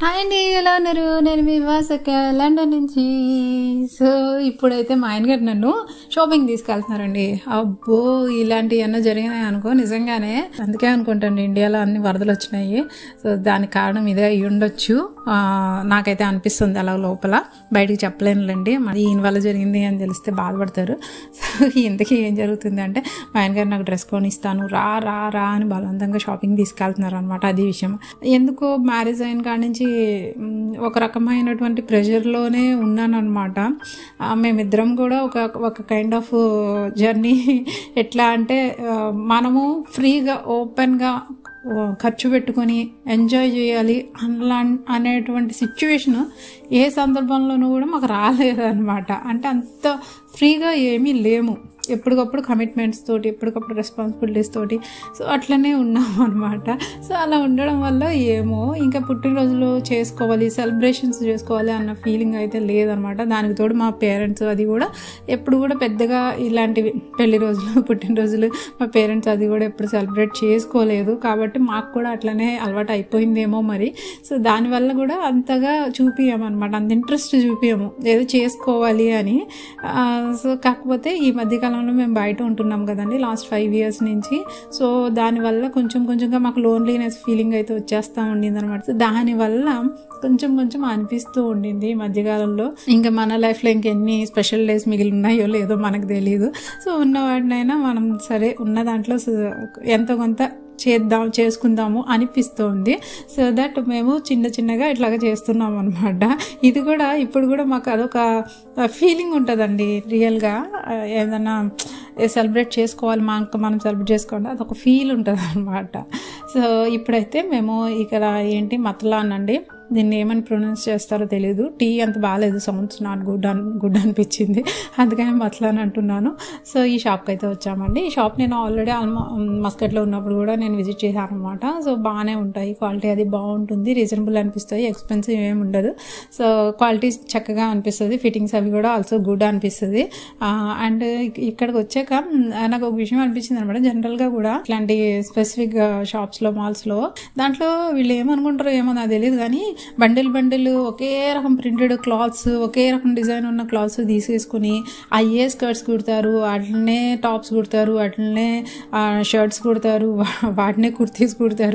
Hi అండి, ఎలా ఉన్నారు? నేను మీ వాసక లండన్ నుంచి. సో ఇప్పుడైతే మా ఆయన గారు నన్ను షాపింగ్ తీసుకెళ్తున్నారండి. అబ్బో, ఇలాంటివన్నీ జరిగినాయి అనుకో నిజంగానే. అందుకే అనుకుంటాను ఇండియాలో అన్ని వరదలు వచ్చినాయి. సో దానికి కారణం ఇదే అయ్యి ఉండొచ్చు, నాకైతే అనిపిస్తుంది. అలా లోపల బయటికి చెప్పలేనులేండి, మరి ఈయన వల్ల జరిగింది అని తెలిస్తే బాధపడతారు. సో ఇంతకీ ఏం జరుగుతుంది అంటే, మా ఆయన గారు నాకు డ్రెస్ కొని ఇస్తాను రా రా రా అని బలవంతంగా షాపింగ్ తీసుకెళ్తున్నారు అనమాట. అది విషయం. ఎందుకో మ్యారేజ్ అయిన కాడి నుంచి ఒక రకమైనటువంటి ప్రెషర్లోనే ఉన్నాను అనమాట. మేమిద్దరం కూడా ఒక కైండ్ ఆఫ్ జర్నీ. ఎట్లా అంటే మనము ఫ్రీగా ఓపెన్గా ఖర్చు పెట్టుకొని ఎంజాయ్ చేయాలి అనేటువంటి సిచ్యువేషన్ ఏ సందర్భంలోనూ కూడా మాకు రాలేదన్నమాట. అంటే అంత ఫ్రీగా ఏమీ లేము, ఎప్పటికప్పుడు కమిట్మెంట్స్ తోటి, ఎప్పటికప్పుడు రెస్పాన్సిబిలిటీస్ తోటి. సో అట్లనే ఉన్నాము అనమాట. సో అలా ఉండడం వల్ల ఏమో ఇంకా పుట్టినరోజులు చేసుకోవాలి, సెలబ్రేషన్స్ చేసుకోవాలి అన్న ఫీలింగ్ అయితే లేదనమాట. దానికి తోడు మా పేరెంట్స్ అది కూడా ఎప్పుడు కూడా పెద్దగా ఇలాంటివి పెళ్లి రోజులు, పుట్టినరోజులు మా పేరెంట్స్ అది కూడా ఎప్పుడు సెలబ్రేట్ చేసుకోలేదు. కాబట్టి మాకు కూడా అట్లనే అలవాటు అయిపోయిందేమో మరి. సో దానివల్ల కూడా అంతగా చూపించామన్నమాట, అంత ఇంట్రెస్ట్ చూపించాము ఏదో చేసుకోవాలి అని. సో కాకపోతే ఈ మధ్యకాలంలో మేము బయట ఉంటున్నాం కదండి, లాస్ట్ 5 years నుంచి. సో దానివల్ల కొంచెంగా మాకు లోన్లీనెస్ ఫీలింగ్ అయితే వచ్చేస్తూ ఉండింది అనమాట. సో దానివల్ల కొంచెం అనిపిస్తూ ఉండింది ఈ మధ్యకాలంలో. ఇంకా మన లైఫ్లో ఇంకెన్ని స్పెషల్ డేస్ మిగిలి ఉన్నాయో లేదో మనకు తెలియదు. సో ఉన్న వాటినైనా మనం సరే ఉన్న దాంట్లో ఎంతో కొంత చేసుకుందాము అనిపిస్తుంది. సో దట్ మేము చిన్నగా ఇట్లాగా చేస్తున్నాం అనమాట. ఇది కూడా ఇప్పుడు కూడా మాకు అదొక ఫీలింగ్ ఉంటుందండి. రియల్గా ఏదన్నా సెలబ్రేట్ చేసుకోవాలి, మనం సెలబ్రేట్ చేసుకోవాలి, అదొక ఫీల్ ఉంటుంది అనమాట. సో ఇప్పుడైతే మేము ఇక్కడ ఏంటి మతలాన్ అండి, దీన్ని ఏమని ప్రొనౌన్స్ చేస్తారో తెలియదు. టీ అంత బాగాలేదు, సౌండ్స్ నాట్ గుడ్ అనిపించింది, అందుకని మతలాన్ అంటున్నాను. సో ఈ షాప్కి అయితే వచ్చామండి. ఈ షాప్ నేను ఆల్రెడీ మస్కట్లో ఉన్నప్పుడు కూడా నేను విజిట్ చేశాను అనమాట. సో బాగానే ఉంటాయి, క్వాలిటీ అది బాగుంటుంది, రీజనబుల్ అనిపిస్తాయి, ఎక్స్పెన్సివ్ ఏమి ఉండదు. సో క్వాలిటీ చక్కగా అనిపిస్తుంది, ఫిట్టింగ్స్ అవి కూడా ఆల్సో గుడ్ అనిపిస్తుంది. అండ్ ఇక్కడికి వచ్చాక నాకు ఒక విషయం అనిపించింది అనమాట. జనరల్గా కూడా ఇట్లాంటి స్పెసిఫిక్ షాప్స్లో, మాల్స్లో దాంట్లో వీళ్ళు ఏమనుకుంటారో ఏమో నాకు తెలియదు, కానీ బండిల్ ఒకే రకం ప్రింటెడ్ క్లాత్స్, ఒకే రకం డిజైన్ ఉన్న క్లాత్స్ తీసేసుకుని అయ్యే స్కర్ట్స్ కుడతారు, అట్లనే టాప్స్ కుడతారు, అట్లనే షర్ట్స్ కుడతారు, వాటినే కుర్తీస్ కుడతారు.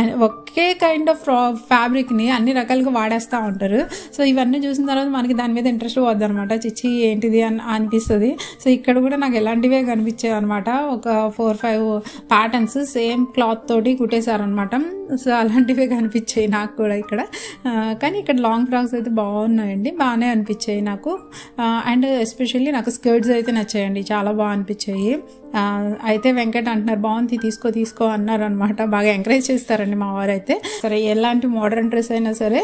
ఒకే కైండ్ ఆఫ్ ఫ్యాబ్రిక్ని అన్ని రకాలుగా వాడేస్తూ ఉంటారు. సో ఇవన్నీ చూసిన తర్వాత మనకి దాని మీద ఇంట్రెస్ట్ పోద్ది అనమాట. చిచ్చి ఏంటిది అని అనిపిస్తుంది. సో ఇక్కడ కూడా నాకు ఎలాంటివే కనిపించాయి అనమాట. ఒక 4-5 ప్యాటర్న్స్ సేమ్ క్లాత్ తోటి కుట్టేశారనమాట. సో అలాంటివే కనిపించాయి నాకు కూడా ఇక్కడ. కానీ ఇక్కడ లాంగ్ ఫ్రాక్స్ అయితే బాగున్నాయండి, బాగానే అనిపించాయి నాకు. అండ్ ఎస్పెషల్లీ నాకు స్కర్ట్స్ అయితే నచ్చాయండి, చాలా బాగా అనిపించాయి. అయితే వెంకట్ అంటున్నారు బాగుంది తీసుకో అన్నారు అనమాట. బాగా ఎంకరేజ్ చేస్తారండి మా వారు అయితే. సరే ఎలాంటి మోడర్న్ డ్రెస్ అయినా సరే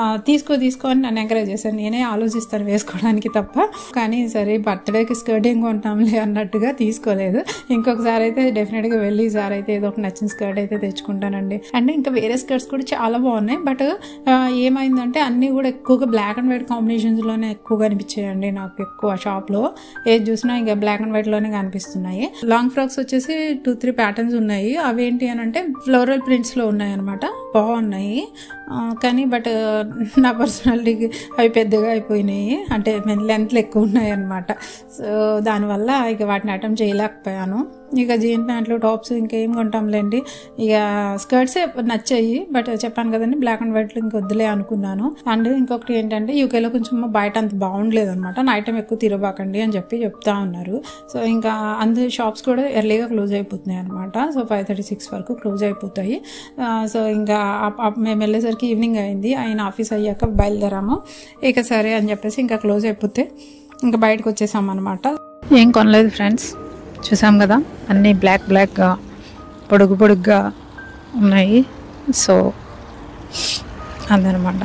తీసుకో అని నన్ను ఎంకరేజ్ చేశాను. నేనే ఆలోచిస్తాను వేసుకోవడానికి తప్ప. కానీ సరే బర్త్డేకి స్కర్ట్ ఏం కొంటాంలే అన్నట్టుగా తీసుకోలేదు. ఇంకొకసారి అయితే డెఫినెట్గా వెళ్ళి ఈసారి అయితే ఏదో ఒక నచ్చిన స్కర్ట్ అయితే తెచ్చుకుంటానండి. అండ్ ఇంకా వేరే స్కర్ట్స్ కూడా చాలా బాగున్నాయి. బట్ ఏమైందంటే అన్నీ కూడా ఎక్కువగా బ్లాక్ అండ్ వైట్ కాంబినేషన్స్లోనే ఎక్కువగా అనిపించాయండి నాకు. ఎక్కువ షాప్లో ఏది చూసినా ఇంకా బ్లాక్ అండ్ వైట్లోనే కనిపిస్తున్నాయి. లాంగ్ ఫ్రాక్స్ వచ్చేసి 2-3 ప్యాటర్న్స్ ఉన్నాయి. అవేంటి అని అంటే ఫ్లోరల్ ప్రింట్స్లో ఉన్నాయి అనమాట, బాగున్నాయి. కానీ బట్ నా పర్సనాలిటీకి అవి పెద్దగా అయిపోయినాయి, అంటే లెంత్లు ఎక్కువ ఉన్నాయి అనమాట. సో దానివల్ల ఇక వాటిని అటెంప్ట్ చేయలేకపోయాను. ఇక జీన్ ప్యాంట్లు, టాప్స్ ఇంకేం కొంటాంలేండి. ఇక స్కర్ట్సే నచ్చాయి, బట్ చెప్పాను కదండి బ్లాక్ అండ్ వైట్లో ఇంకొద్దులే అనుకున్నాను. అండ్ ఇంకొకటి ఏంటంటే యూకేలో కొంచెం బయట అంత బాగుండలేదు అనమాట. నైట్ టైం ఎక్కువ తిరగబాకండి అని చెప్తా ఉన్నారు. సో ఇంకా షాప్స్ కూడా ఎర్లీగా క్లోజ్ అయిపోతున్నాయి అనమాట. సో 5:36 వరకు క్లోజ్ అయిపోతాయి. సో ఇంకా మేము వెళ్ళేసరికి ఈవినింగ్ అయింది. ఆయన ఆఫీస్ అయ్యాక బయలుదేరాము. ఇక సరే అని చెప్పేసి ఇంకా క్లోజ్ అయిపోతే ఇంకా బయటకు వచ్చేసాం అనమాట. ఏం కొనలేదు ఫ్రెండ్స్, చూసాం కదా అన్నీ బ్లాక్గా పొడుగ్గా ఉన్నాయి. సో అదనమాట.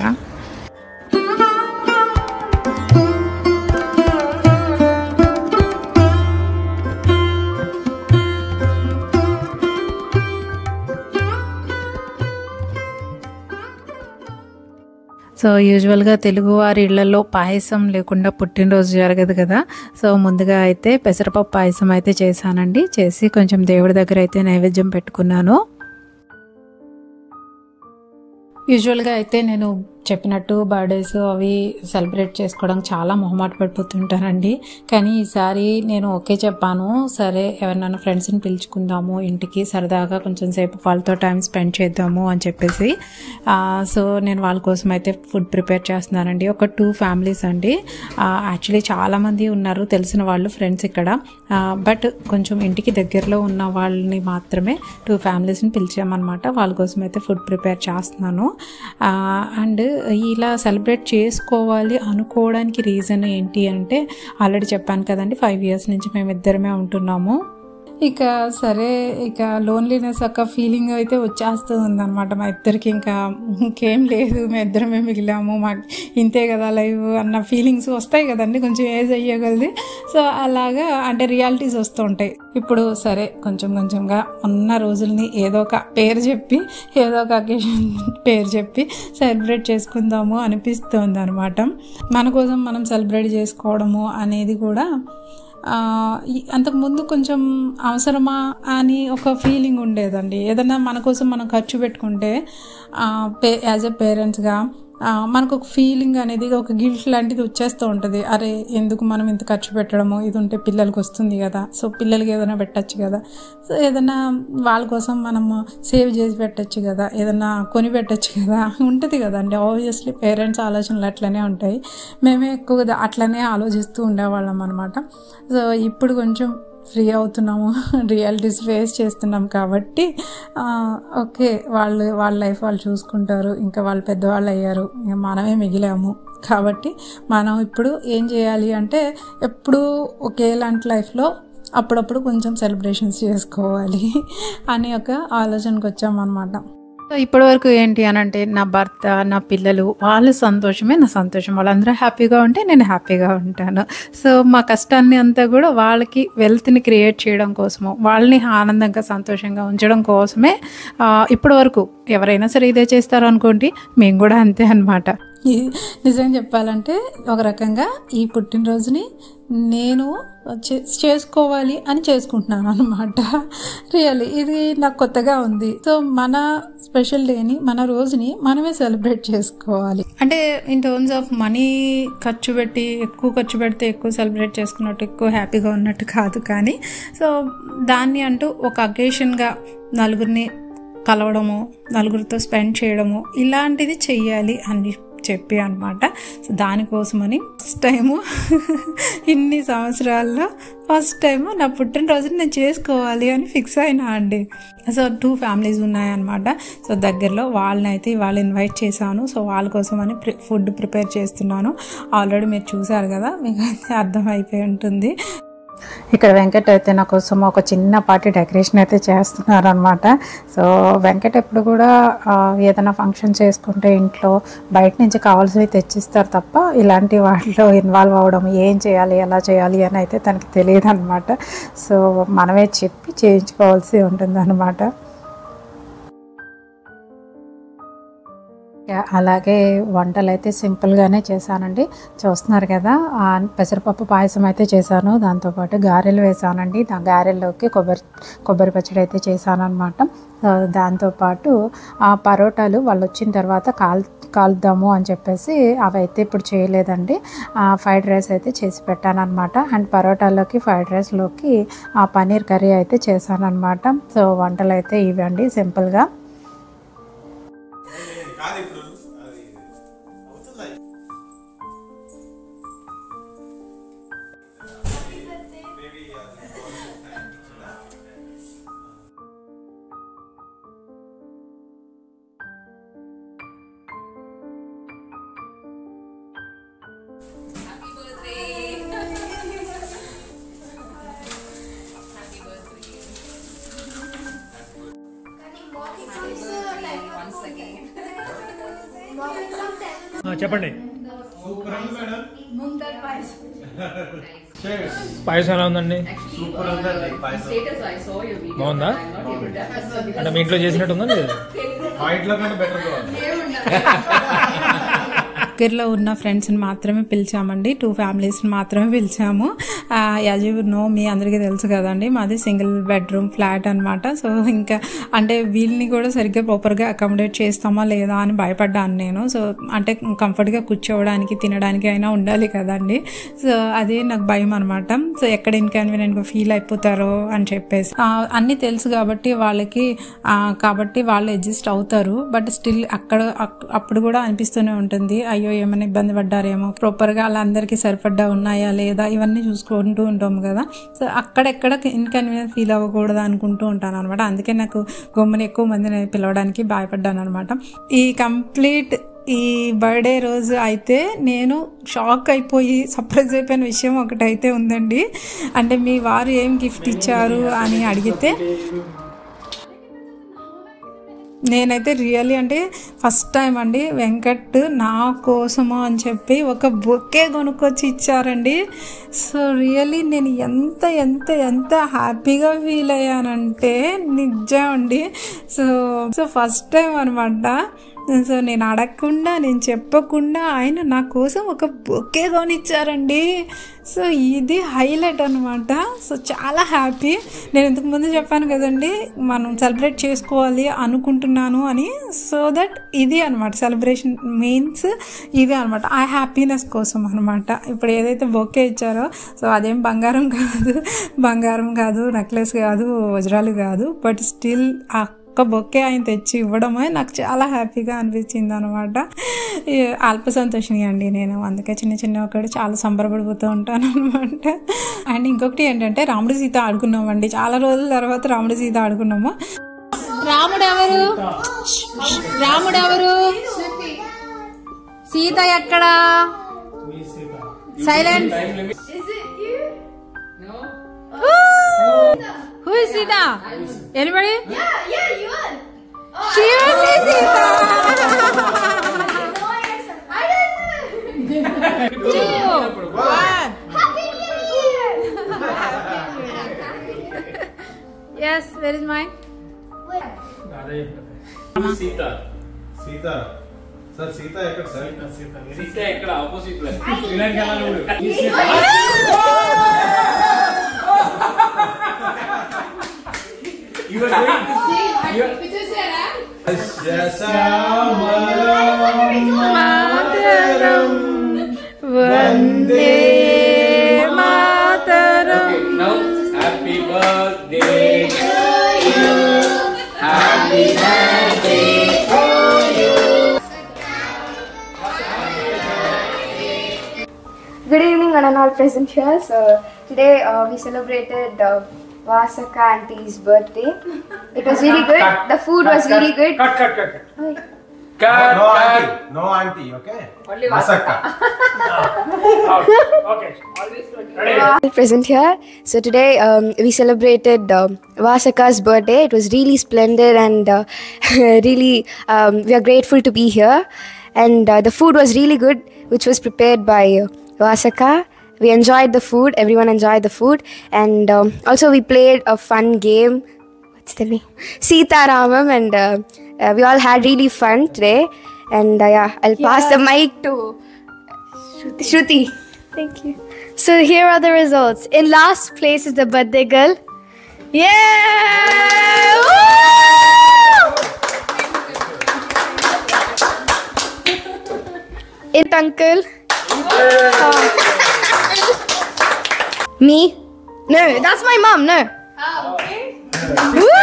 సో యూజువల్గా తెలుగువారి ఇళ్లలో పాయసం లేకుండా పుట్టినరోజు జరగదు కదా. సో ముందుగా అయితే పెసరపప్పు పాయసం అయితే చేశానండి. చేసి కొంచెం దేవుడి దగ్గర అయితే నైవేద్యం పెట్టుకున్నాను. యూజువల్గా అయితే నేను చెప్పినట్టు బర్త్డేస్ అవి సెలబ్రేట్ చేసుకోవడం చాలా మొహమాట పడిపోతుంటానండి. కానీ ఈసారి నేను ఓకే చెప్పాను. సరే ఎవరినైనా ఫ్రెండ్స్ని పిలుచుకుందాము ఇంటికి, సరదాగా కొంచెం సేపు వాళ్ళతో టైం స్పెండ్ చేద్దాము అని చెప్పేసి. సో నేను వాళ్ళ కోసం అయితే ఫుడ్ ప్రిపేర్ చేస్తున్నానండి. ఒక 2 ఫ్యామిలీస్ అండి. యాక్చువల్లీ చాలామంది ఉన్నారు తెలిసిన వాళ్ళు ఫ్రెండ్స్ ఇక్కడ, బట్ కొంచెం ఇంటికి దగ్గరలో ఉన్న వాళ్ళని మాత్రమే 2 ఫ్యామిలీస్ని పిలిచామన్నమాట. వాళ్ళ కోసం అయితే ఫుడ్ ప్రిపేర్ చేస్తున్నాను. అండ్ ఇలా సెలబ్రేట్ చేసుకోవాలి అనుకోవడానికి రీజన్ ఏంటి అంటే, ఆల్రెడీ చెప్పాను కదండి 5 years నుంచి మేమిద్దరమే ఉంటున్నాము. ఇక సరే ఇక లోన్లీనెస్ ఒక ఫీలింగ్ అయితే వచ్చేస్తూ ఉందన్నమాట మా ఇద్దరికి. ఇంకా ఇంకేం లేదు, మేము ఇద్దరమే మిగిలాము, మాకు ఇంతే కదా లైవ్ అన్న ఫీలింగ్స్ వస్తాయి కదండి కొంచెం ఏజ్ అయ్యగలది. సో అలాగా అంటే రియాలిటీస్ వస్తూ ఉంటాయి. ఇప్పుడు సరే కొంచెం కొంచెంగా ఉన్న రోజుల్ని ఏదో ఒక పేరు చెప్పి, ఏదో ఒక అకేషన్ పేరు చెప్పి సెలబ్రేట్ చేసుకుందాము అనిపిస్తుంది అనమాట. మన కోసం మనం సెలబ్రేట్ చేసుకోవడము అనేది కూడా అంతకుముందు కొంచెం అవసరమా అని ఒక ఫీలింగ్ ఉండేదండి. ఏదన్నా మన కోసం మనం ఖర్చు పెట్టుకుంటే యాజ్ ఎ పేరెంట్స్గా మనకు ఒక ఫీలింగ్ అనేది, ఒక గిల్ట్ లాంటిది వచ్చేస్తూ ఉంటుంది. అరే ఎందుకు మనం ఇంత ఖర్చు పెట్టడము, ఇది ఉంటే పిల్లలకి వస్తుంది కదా, సో పిల్లలకి ఏదైనా పెట్టచ్చు కదా, సో ఏదైనా వాళ్ళ కోసం మనము సేవ్ చేసి పెట్టచ్చు కదా, ఏదైనా కొని పెట్టచ్చు కదా ఉంటుంది కదండి. ఆబ్వియస్లీ పేరెంట్స్ ఆలోచనలు అట్లనే ఉంటాయి. మేమే ఎక్కువగా అట్లనే ఆలోచిస్తూ ఉండేవాళ్ళం అనమాట. సో ఇప్పుడు కొంచెం ఫ్రీ అవుతున్నాము, రియాలిటీస్ ఫేస్ చేస్తున్నాం కాబట్టి ఓకే వాళ్ళ లైఫ్ వాళ్ళు చూసుకుంటారు. ఇంకా వాళ్ళు పెద్దవాళ్ళు అయ్యారు, ఇంకా మనమే మిగిలాము. కాబట్టి మనం ఇప్పుడు ఏం చేయాలి అంటే, ఎప్పుడూ ఒకేలాంటి లైఫ్లో అప్పుడప్పుడు కొంచెం సెలబ్రేషన్స్ చేసుకోవాలి అని ఒక ఆలోచనకు వచ్చామన్నమాట. సో ఇప్పటి వరకు ఏంటి అని అంటే, నా భర్త, నా పిల్లలు, వాళ్ళ సంతోషమే నా సంతోషం. వాళ్ళందరూ హ్యాపీగా ఉంటే నేను హ్యాపీగా ఉంటాను. సో మా కష్టాన్ని అంతా కూడా వాళ్ళకి వెల్త్ని క్రియేట్ చేయడం కోసము, వాళ్ళని ఆనందంగా సంతోషంగా ఉంచడం కోసమే ఇప్పటి వరకు. ఎవరైనా సరే ఇదే చేస్తారు అనుకోండి, మేము కూడా అంతే అనమాట. నిజంగా చెప్పాలంటే ఒక రకంగా ఈ పుట్టినరోజుని నేను చేసుకోవాలి అని చేసుకుంటున్నాను అనమాట. రియల్లీ ఇది నాకు కొత్తగా ఉంది. సో మన స్పెషల్ డేని, మన రోజుని మనమే సెలబ్రేట్ చేసుకోవాలి. అంటే ఇన్ టర్మ్స్ ఆఫ్ మనీ ఎక్కువ ఖర్చు పెడితే ఎక్కువ సెలబ్రేట్ చేసుకున్నట్టు, ఎక్కువ హ్యాపీగా ఉన్నట్టు కాదు. కానీ సో దాన్ని అంటూ ఒక అకేషన్గా నలుగురిని కలవడము, నలుగురితో స్పెండ్ చేయడము, ఇలాంటిది చెయ్యాలి అని చెప్పి అనమాట. సో దానికోసమని ఫస్ట్ టైము ఇన్ని సంవత్సరాల్లో ఫస్ట్ టైము నా పుట్టినరోజుని నేను చేసుకోవాలి అని ఫిక్స్ అయినా అండి. సో 2 ఫ్యామిలీస్ ఉన్నాయన్నమాట. సో దగ్గరలో వాళ్ళనైతే వాళ్ళు ఇన్వైట్ చేశాను. సో వాళ్ళ కోసం అని ఫుడ్ ప్రిపేర్ చేస్తున్నాను. ఆల్రెడీ మీరు చూసారు కదా, మీకు అయితే అర్థమైపోయి ఉంటుంది. ఇక్కడ వెంకట్ అయితే నా కోసం ఒక చిన్నపాటి డెకరేషన్ అయితే చేస్తున్నారు అనమాట. సో వెంకట్ ఎప్పుడు కూడా ఏదైనా ఫంక్షన్ చేసుకుంటే ఇంట్లో బయట నుంచి కావాల్సినవి తెచ్చిస్తారు తప్ప ఇలాంటి వాటిలో ఇన్వాల్వ్ అవ్వడం, ఏం చేయాలి ఎలా చేయాలి అని అయితే తనకి తెలియదు అనమాట. సో మనమే చెప్పి చేయించుకోవాల్సి ఉంటుంది అనమాట. అలాగే వంటలు అయితే సింపుల్గానే చేశానండి. చూస్తున్నారు కదా, పెసరపప్పు పాయసం అయితే చేశాను. దాంతోపాటు గారెలు వేసానండి. గారెల్లోకి కొబ్బరి పచ్చడి అయితే చేశాను అనమాట. దాంతోపాటు పరోటాలు వాళ్ళు వచ్చిన తర్వాత కాలుద్దాము అని చెప్పేసి అవి అయితే ఇప్పుడు చేయలేదండి. ఫ్రైడ్ రైస్ అయితే చేసి పెట్టాను అనమాట. అండ్ పరోటాలోకి, ఫ్రైడ్ రైస్లోకి పన్నీర్ కర్రీ అయితే చేశాను అనమాట. సో వంటలు అయితే ఇవండి సింపుల్గా. చెప్పండి. పాయసం ఎలా ఉందండి? బాగుందా? అంటే మీ ఇంట్లో చేసినట్టు ఉందా? లేదు, మా ఇంట్లో కంటే బెటర్. దగ్గరలో ఉన్న ఫ్రెండ్స్ని మాత్రమే పిలిచామండి, 2 ఫ్యామిలీస్ని మాత్రమే పిలిచాము. యాజ్ యూ నో, మీ అందరికీ తెలుసు కదండి, మాది సింగిల్ బెడ్రూమ్ ఫ్లాట్ అనమాట. సో ఇంకా అంటే వీళ్ళని కూడా సరిగ్గా ప్రాపర్గా అకామిడేట్ చేస్తామా లేదా అని భయపడ్డాను నేను. సో అంటే కంఫర్ట్గా కూర్చోవడానికి తినడానికి అయినా ఉండాలి కదండి. సో అదే నాకు భయం అనమాట. సో ఎక్కడ ఇన్కన్వీనియంట్గా ఫీల్ అయిపోతారో అని చెప్పేసి అన్నీ తెలుసు కాబట్టి వాళ్ళకి, కాబట్టి వాళ్ళు అడ్జస్ట్ అవుతారు. బట్ స్టిల్ అప్పుడు కూడా అనిపిస్తూనే ఉంటుంది, అయ్యో ఏమైనా ఇబ్బంది పడ్డారేమో, ప్రాపర్గా వాళ్ళందరికీ సరిపడ్డా ఉన్నాయా లేదా, ఇవన్నీ చూసుకుంటూ ఉంటాము కదా. సో అక్కడెక్కడ ఇన్కన్వీనియన్స్ ఫీల్ అవ్వకూడదు అనుకుంటూ ఉంటాను అనమాట. అందుకే నాకు గమ్ముని ఎక్కువ మందిని పిలవడానికి భయపడ్డాను అనమాట. ఈ బర్త్డే రోజు అయితే నేను షాక్ అయిపోయి సర్ప్రైజ్ అయిపోయిన విషయం ఒకటైతే ఉందండి. అంటే మీ వారు ఏం గిఫ్ట్ ఇచ్చారు అని అడిగితే నేనైతే రియల్లీ అంటే ఫస్ట్ టైం అండి వెంకట్ నా కోసము అని చెప్పి ఒక బొకే కొనుక్కొచ్చి ఇచ్చారండి. సో రియల్లీ నేను ఎంత ఎంత ఎంత హ్యాపీగా ఫీల్ అయ్యానంటే నిజం అండి. సో ఫస్ట్ టైం అనమాట. సో నేను అడగకుండా, నేను చెప్పకుండా ఆయన నా కోసం ఒక బొకే కొనిచ్చారండి. సో ఇది హైలైట్ అనమాట. సో చాలా హ్యాపీ. నేను ఇంతకు ముందు చెప్పాను కదండి, మనం సెలబ్రేట్ చేసుకోవాలి అనుకుంటున్నాను అని. సో దట్ ఇది అనమాట సెలబ్రేషన్ మీన్స్ ఇది అనమాట, ఆ హ్యాపీనెస్ కోసం అనమాట. ఇప్పుడు ఏదైతే బొకే ఇచ్చారో, సో అదేం బంగారం కాదు, నెక్లెస్ కాదు, వజ్రాలు కాదు, బట్ స్టిల్ ఒక్క బొకే ఆయన తెచ్చి ఇవ్వడమే నాకు చాలా హ్యాపీగా అనిపించింది అనమాట. అల్ప సంతోషిని అండి నేను, అందుకే చిన్న ఒకటి చాలా సంబరపడిపోతూ ఉంటాను అనమాట. అండ్ ఇంకొకటి ఏంటంటే రాముడు సీత ఆడుకున్నామండి, చాలా రోజుల తర్వాత రాముడు సీత ఆడుకున్నాము. రాముడు ఎవరు? సీత ఎక్కడా? Silent. Who is Sita? Anybody? Yeah, you won. She won, Sita. I didn't. 2, 1. Happy New Year. Yes, where is mine? Sita sir Sita ఎక్కడ సార్? సీత ఎక్కడ? ఆపోజిట్ లో. Vande Mataram. Happy birthday to you. Happy birthday to you. Good evening, and all present here. So today we celebrated Vasaka auntie's birthday. It was really good. The food was really good. Cut. No auntie, okay? Only Vasaka. Okay. Ready? Present here. So today we celebrated Vasaka's birthday. It was really splendid and really we are grateful to be here. And the food was really good, which was prepared by Vasaka. We enjoyed the food. Everyone enjoyed the food. And also we played a fun game. What's the name? Sita Ramam. And we all had really fun today. And yeah, I'll pass the mic to Shruti. Thank you. So here are the results. In last place is the birthday girl. Yeah! Woo! In uncle. Me? No, that's my mom. No. Woo!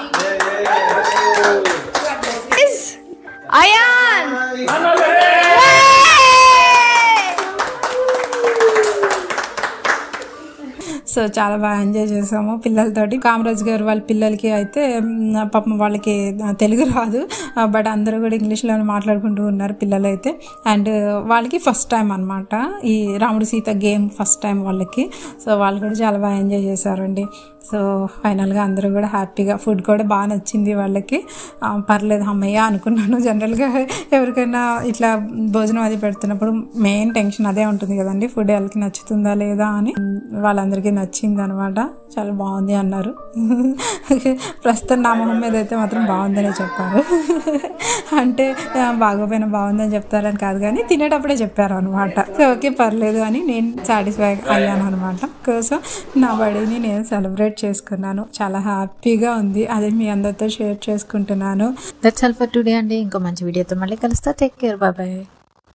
Is Ayan. So చాలా బాగా enjoy చేసాము పిల్లలతోటి. కామరాజ్ గారు వాళ్ళ పిల్లలకి అయితే పాపం వాళ్ళకి తెలుగు రాదు, బట్ అందరూ కూడా ఇంగ్లీష్లోనే మాట్లాడుకుంటూ ఉన్నారు పిల్లలు అయితే. అండ్ వాళ్ళకి ఫస్ట్ టైం అనమాట ఈ రాముడు సీత గేమ్, ఫస్ట్ టైం వాళ్ళకి. సో వాళ్ళు కూడా చాలా బాగా ఎంజాయ్ చేశారండి. సో ఫైనల్గా అందరూ కూడా హ్యాపీగా, ఫుడ్ కూడా బాగా నచ్చింది వాళ్ళకి. పర్లేదు అమ్మయ్య అనుకున్నాను. జనరల్గా ఎవరికైనా ఇట్లా భోజనం అది పెడుతున్నప్పుడు మెయిన్ టెన్షన్ అదే ఉంటుంది కదండి, ఫుడ్ వాళ్ళకి నచ్చుతుందా లేదా అని. వాళ్ళందరికీ నచ్చింది అనమాట. చాలా బాగుంది అన్నారు. ప్రస్తుతం నా మొహం మీద అయితే మాత్రం బాగుందనే చెప్పారు. అంటే బాగోపోయినా బాగుందని చెప్తారని కాదు కానీ తినేటప్పుడే చెప్పారు అనమాట. సో ఓకే పర్లేదు అని నేను సాటిస్ఫై అయ్యాను అనమాట. సో నా బర్త్డేని నేను సెలబ్రేట్ చేసుకున్నాను. చాలా హ్యాపీగా ఉంది. అదే మీ అందరితో షేర్ చేసుకుంటున్నాను. దట్స్ ఆల్ ఫర్ టుడే అండి. ఇంకో మంచి వీడియోతో మళ్ళీ కలుస్తా. Take care. Bye bye.